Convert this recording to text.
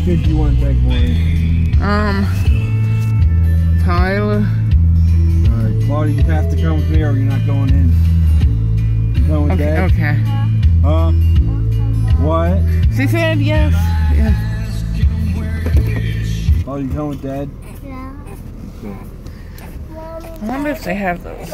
kid do you want to take for you? Tyler. Alright, Claudia, you have to come with me or you're not going in. You going with Dad? Okay. Huh? What? She said yes. Yeah. Oh, you coming with Dad? Yeah. Okay. I wonder if they have those.